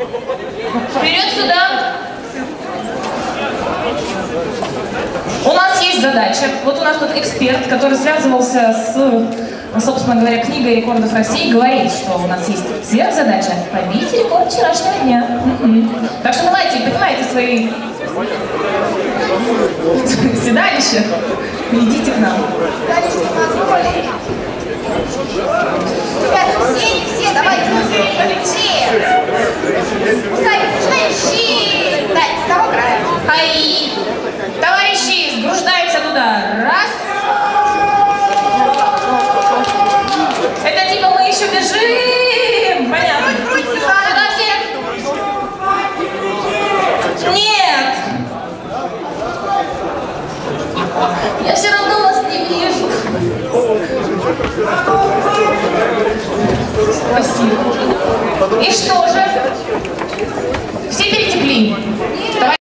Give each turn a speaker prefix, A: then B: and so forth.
A: Вперед сюда. У нас есть задача. Вот у нас тут эксперт, который связывался с, собственно говоря, книгой рекордов России, говорит, что у нас есть сверхзадача побить рекорд вчерашнего дня. Так что давайте, поднимайте свои седалища и идите к нам.
B: Ребята, все, давайте, все. Товарищи, дайте, с того края.
A: Ай! Товарищи, сгруждаемся туда. Раз. Это типа мы еще бежим. Понятно.
B: Круть сюда.
A: Сюда все. Нет. Я все равно вас не вижу. Спасибо. И что же? Все перетекли.